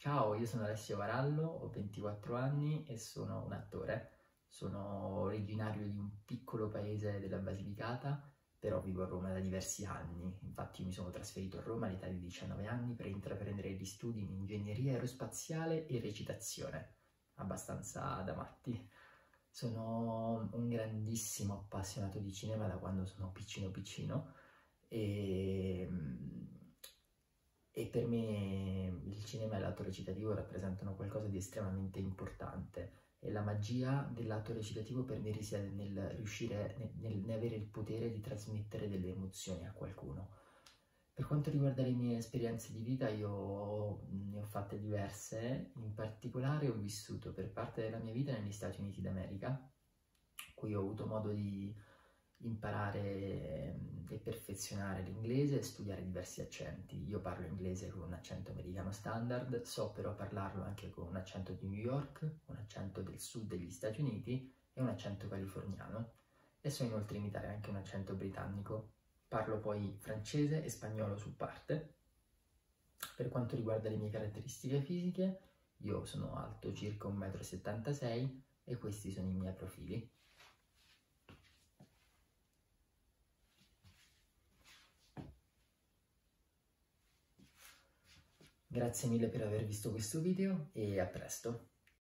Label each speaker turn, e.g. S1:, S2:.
S1: Ciao, io sono Alessio Varallo, ho 24 anni e sono un attore. Sono originario di un piccolo paese della Basilicata, però vivo a Roma da diversi anni. Infatti mi sono trasferito a Roma all'età di 19 anni per intraprendere gli studi in ingegneria aerospaziale e recitazione. Abbastanza da matti. Sono un grandissimo appassionato di cinema da quando sono piccino e, e per me il cinema e l'atto recitativo rappresentano qualcosa di estremamente importante e la magia dell'atto recitativo per me risiede nel riuscire, avere il potere di trasmettere delle emozioni a qualcuno. Per quanto riguarda le mie esperienze di vita, io ne ho fatte diverse, in particolare ho vissuto per parte della mia vita negli Stati Uniti d'America, qui ho avuto modo di imparare e perfezionare l'inglese e studiare diversi accenti. Io parlo inglese con un accento americano standard, so però parlarlo anche con un accento di New York, un accento del sud degli Stati Uniti e un accento californiano e so inoltre imitare anche un accento britannico. Parlo poi francese e spagnolo su parte. Per quanto riguarda le mie caratteristiche fisiche, io sono alto circa 1,76 m e questi sono i miei profili. Grazie mille per aver visto questo video e a presto!